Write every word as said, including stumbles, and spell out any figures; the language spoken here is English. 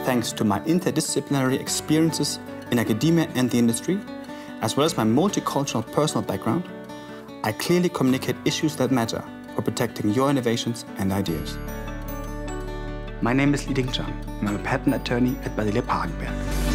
thanks to my interdisciplinary experiences in academia and the industry, as well as my multicultural personal background, I clearly communicate issues that matter for protecting your innovations and ideas. My name is Zhang, and I'm a patent attorney at BARDEHLE Pagenberg.